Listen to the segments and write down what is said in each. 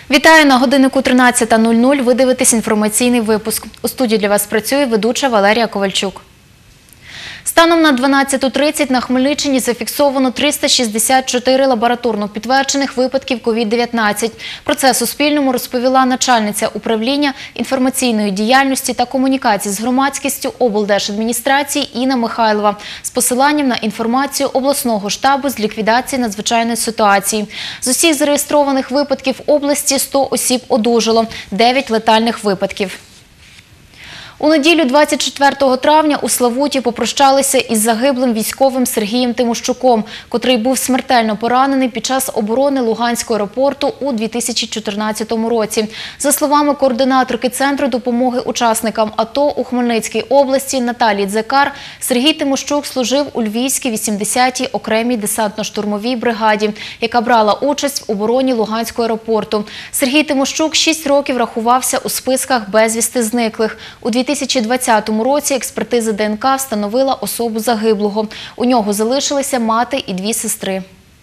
Вітаю на годиннику 13:00. Ви дивитесь інформаційний випуск. У студії для вас працює ведуча Валерія Ковальчук. Станом на 12:30 на Хмельниччині зафіксовано 364 лабораторно підтверджених випадків COVID-19. Про це Суспільному розповіла начальниця управління інформаційної діяльності та комунікації з громадськістю облдержадміністрації Інна Михайлова з посиланням на інформацію обласного штабу з ліквідації надзвичайної ситуації. З усіх зареєстрованих випадків області 100 осіб одужало, 9 летальних випадків. У неділю 24 травня у Славуті попрощалися із загиблим військовим Сергієм Тимощуком, котрий був смертельно поранений під час оборони Луганського аеропорту у 2014 році. За словами координаторки Центру допомоги учасникам АТО у Хмельницькій області Наталії Дзекар, Сергій Тимощук служив у Львівській 80-й окремій десантно-штурмовій бригаді, яка брала участь в обороні Луганського аеропорту. Сергій Тимощук 6 років рахувався у списках безвісти зниклих. У 2020 році експертиза ДНК встановила особу загиблого. У нього залишилися мати і 2 сестри.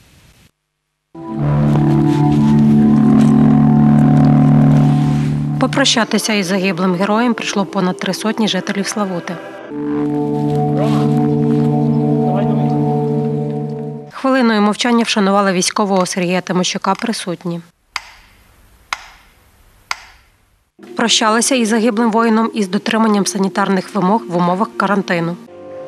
Попрощатися із загиблим героєм прийшло понад 300 жителів Славути. Хвилиною мовчання вшанували військового Сергія Тимощука присутні. Прощалися із загиблим воїном із дотриманням санітарних вимог в умовах карантину.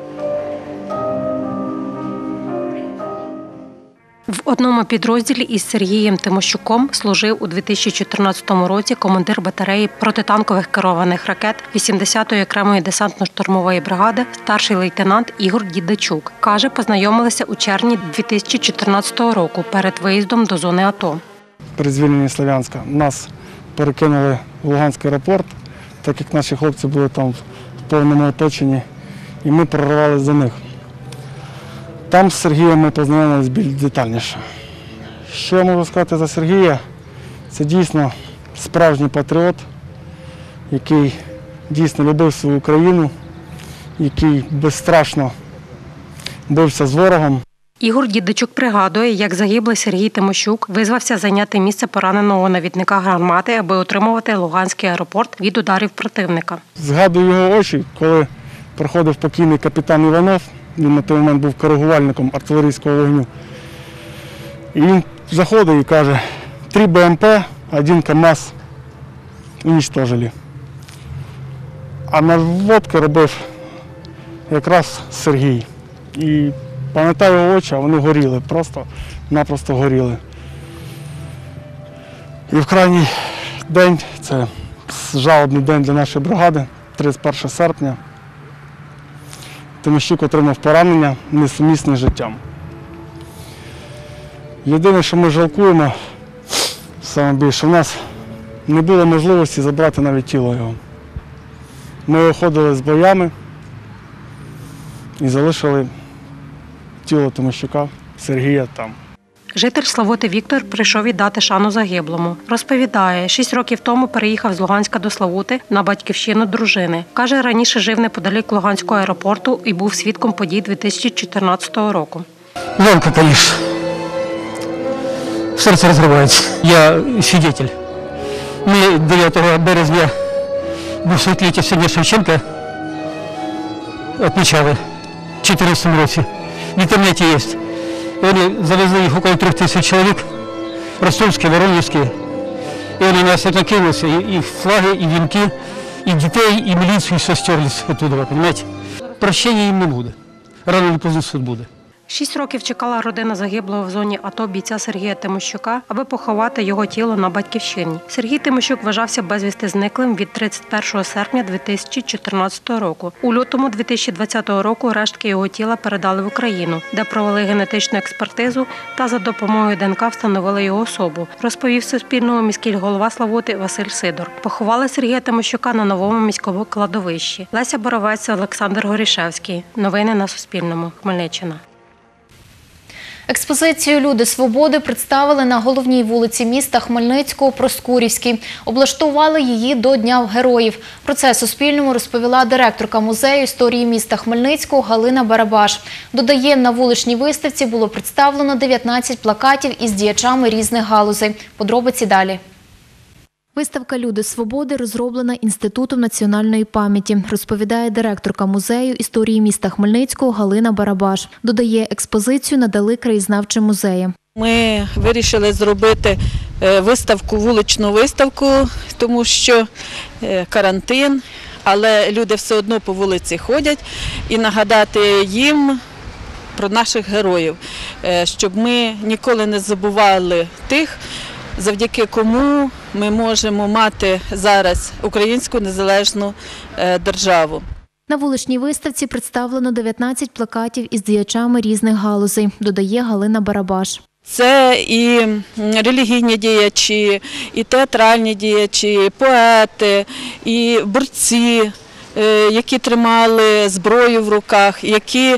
В одному підрозділі із Сергієм Тимощуком служив у 2014 році командир батареї протитанкових керованих ракет 80-ї окремої десантно-штурмової бригади старший лейтенант Ігор Дідачук. Каже, познайомилися у червні 2014 року перед виїздом до зони АТО. При звільненні Слов'янська нас перекинули в Луганський аеропорт, так як наші хлопці були там в повному оточенні, і ми прорвалися за них. Там з Сергієм ми познайомилися більш детальніше. Що я можу сказати за Сергія? Це дійсно справжній патріот, який дійсно любив свою країну, який безстрашно бився з ворогом. Ігор Дідачук пригадує, як загиблий Сергій Тимощук визвався зайняти місце пораненого навідника гармати, аби утримувати Луганський аеропорт від ударів противника. Згадую його очі, коли проходив покійний капітан Іванов, він на той момент був коригувальником артилерійського вогню. І він заходить і каже: 3 БМП, 1 КАМАЗ уничтожили. А наводки робив якраз Сергій. І пам'ятаю його очі, а вони горіли, просто-напросто горіли. І в крайній день, це жалобний день для нашої бригади, 31 серпня, Тимощук отримав поранення, несумісне з життям. Єдине, що ми жалкуємо, саме більше, в нас не було можливості забрати навіть тіло його. Ми виходили з боями і залишили тіло Тимощука, Сергія там. Житель Славути Віктор прийшов віддати шану загиблому. Розповідає, 6 років тому переїхав з Луганська до Славути на батьківщину дружини. Каже, раніше жив неподалік Луганського аеропорту і був свідком подій 2014 року. Жалко, конечно. Серце розривається. Я свідетель. Ми 9 березня 200-ліття Сергія Шевченка відмічали в 2014 році. В інтернеті є. Вони завезли їх около 3000 чоловік, ростовські, воронівські. І вони нас накинулися, і флаги, і вінки, і дітей, і міліцію, і все стерлись оттуда, розумієте? Прощення їм не буде. Рано чи пізно суд буде. 6 років чекала родина загиблого в зоні АТО бійця Сергія Тимощука, аби поховати його тіло на батьківщині. Сергій Тимощук вважався безвісти зниклим від 31 серпня 2014 року. У лютому 2020 року рештки його тіла передали в Україну, де провели генетичну експертизу та за допомогою ДНК встановили його особу, розповів Суспільному міський голова Славути Василь Сидор. Поховали Сергія Тимощука на новому міському кладовищі. Леся Боровець, Олександр Горішевський. Новини на Суспільному. Хмельниччина. Експозицію «Люди свободи» представили на головній вулиці міста Хмельницького Проскурівській. Облаштували її до Дня героїв. Про це Суспільному розповіла директорка музею історії міста Хмельницького Галина Барабаш. Додає, на вуличній виставці було представлено 19 плакатів із діячами різних галузей. Подробиці далі. Виставка «Люди свободи» розроблена Інститутом національної пам'яті, розповідає директорка музею історії міста Хмельницького Галина Барабаш. Додає, експозицію надали краєзнавчим музеям. Ми вирішили зробити виставку, вуличну виставку, тому що карантин, але люди все одно по вулиці ходять, і нагадати їм про наших героїв, щоб ми ніколи не забували тих, завдяки кому ми можемо мати зараз українську незалежну державу. На вуличній виставці представлено 19 плакатів із діячами різних галузей, додає Галина Барабаш. Це і релігійні діячі, і театральні діячі, і поети, і борці, які тримали зброю в руках, які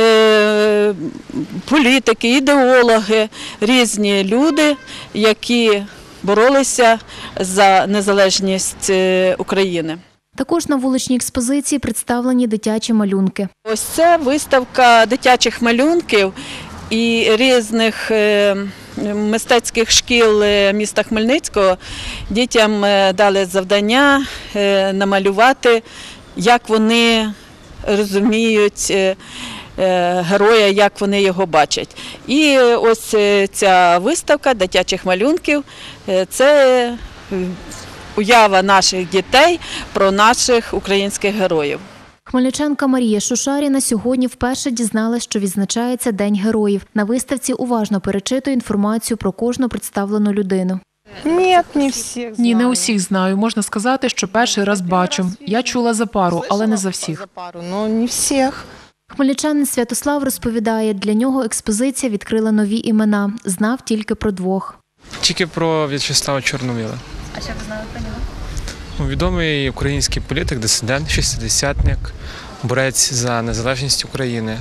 політики, ідеологи, різні люди, які боролися за незалежність України. Також на вуличній експозиції представлені дитячі малюнки. Ось це виставка дитячих малюнків і різних мистецьких шкіл міста Хмельницького. Дітям дали завдання намалювати, як вони розуміють героя, як вони його бачать. І ось ця виставка дитячих малюнків – це уява наших дітей про наших українських героїв. Хмельничанка Марія Шушаріна сьогодні вперше дізналась, що відзначається День героїв. На виставці уважно перечитує інформацію про кожну представлену людину. Ні, не усіх знаю. Можна сказати, що перший раз бачу. Я чула за пару, але не за всіх. Хмельничанин Святослав розповідає, для нього експозиція відкрила нові імена. Знав тільки про двох. Тільки про В'ячеслава Чорновіла. А що ви знали про нього? Відомий український політик, дисидент, шістдесятник, борець за незалежність України.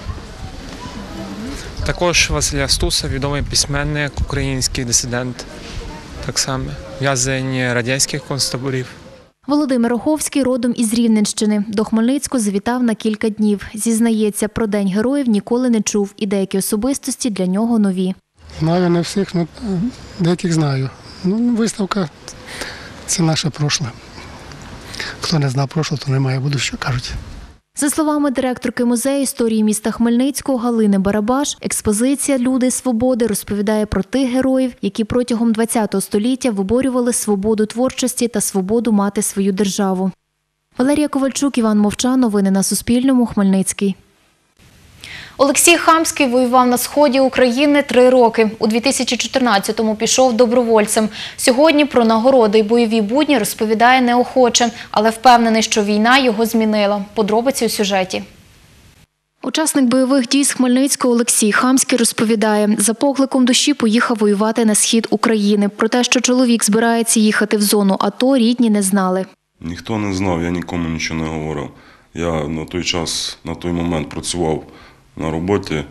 Також Василя Стуса, відомий письменник, український дисидент, так само, в'язень радянських концтаборів. Володимир Оховський родом із Рівненщини. До Хмельницького завітав на кілька днів. Зізнається, про День героїв ніколи не чув, і деякі особистості для нього нові. Знаю не всіх, але деяких знаю. Виставка – це наше прошле. Хто не знав прошлого, то немає будущого, кажуть. За словами директорки музею історії міста Хмельницького Галини Барабаш, експозиція «Люди свободи» розповідає про тих героїв, які протягом ХХ століття виборювали свободу творчості та свободу мати свою державу. Валерія Ковальчук, Іван Мовчан. Новини на Суспільному. Хмельницький. Олексій Хамський воював на сході України 3 роки. У 2014-му пішов добровольцем. Сьогодні про нагороди й бойові будні розповідає неохоче, але впевнений, що війна його змінила. Подробиці у сюжеті. Учасник бойових дій з Хмельницького Олексій Хамський розповідає, за покликом душі поїхав воювати на схід України. Про те, що чоловік збирається їхати в зону АТО, рідні не знали. Ніхто не знав, я нікому нічого не говорив. Я на той момент працював на роботі.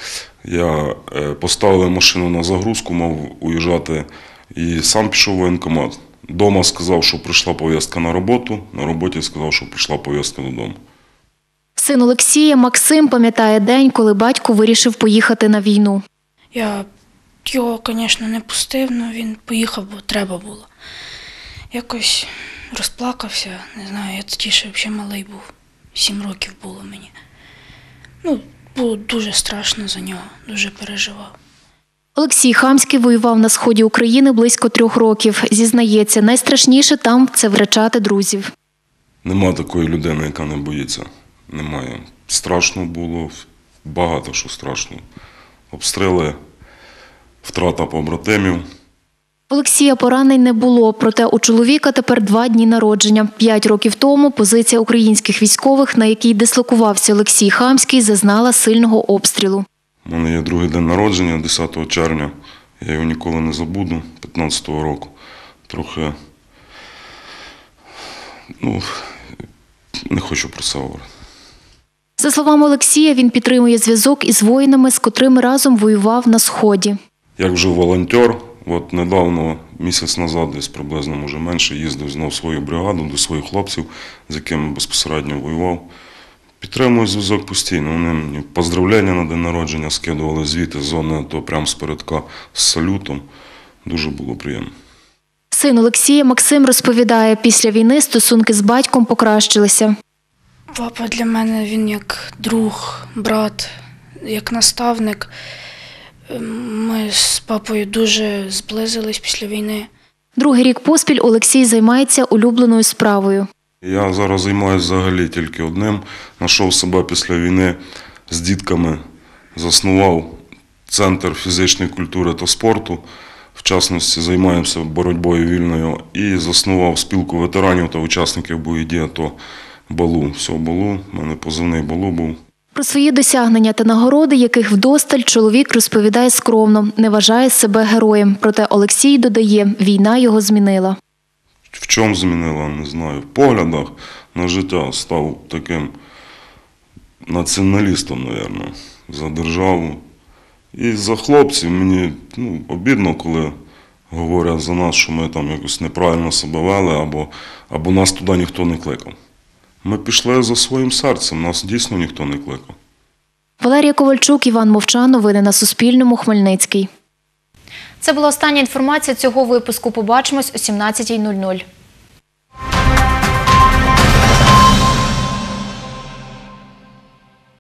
Я поставив машину на загрузку, мав уїжджати і сам пішов в воєнкомат. Дома сказав, що прийшла повістка на роботу, на роботі сказав, що прийшла повістка додому. Син Олексія Максим пам'ятає день, коли батько вирішив поїхати на війну. Я його, звісно, не пустив, але він поїхав, бо треба було. Якось розплакався, не знаю, я тоді ще взагалі малий був, 7 років було мені. Було дуже страшно за нього, дуже переживав. Олексій Хамський воював на сході України близько 3 років. Зізнається, найстрашніше там – це втрачати друзів. Нема такої людини, яка не боїться. Немає. Страшно було, багато що страшно. Обстріли, втрата побратимів. Олексія поранень не було, проте у чоловіка тепер 2 дні народження. 5 років тому позиція українських військових, на якій дислокувався Олексій Хамський, зазнала сильного обстрілу. У мене є другий день народження, 10 червня. Я його ніколи не забуду, 15-го року. Трохи, не хочу про це говорити. За словами Олексія, він підтримує зв'язок із воїнами, з котрими разом воював на Сході. Як вже волонтер, недавно, місяць назад, десь приблизно, може менше, їздив знову в свою бригаду до своїх хлопців, з якими безпосередньо воював. Підтримую зв'язок постійно. Вони мені поздравлення на день народження скидували звідти з зони АТО, прямо з передка, з салютом. Дуже було приємно. Син Олексія Максим розповідає, після війни стосунки з батьком покращилися. Папа для мене, він як друг, брат, як наставник. Ми з папою дуже зблизились після війни. Другий рік поспіль Олексій займається улюбленою справою. Я зараз займаюся взагалі тільки одним. Знайшов себе після війни з дітками, заснував Центр фізичної культури та спорту. В частності займаємося боротьбою вільною і заснував спілку ветеранів та учасників бойових дій АТО «Балу». Все, «Балу», в мене позивний «Балу» був. Про свої досягнення та нагороди, яких вдосталь, чоловік розповідає скромно, не вважає себе героєм. Проте Олексій додає, війна його змінила. В чому змінила, не знаю. В поглядах на життя став таким націоналістом, мабуть, за державу. І за хлопців мені обідно, коли говорять за нас, що ми там якось неправильно себе вели, або нас туди ніхто не кликав. Ми пішли за своїм серцем, нас дійсно ніхто не кликав. Валерія Ковальчук, Іван Мовчан. Новини на Суспільному. Хмельницький. Це була остання інформація цього випуску. Побачимось о 17:00.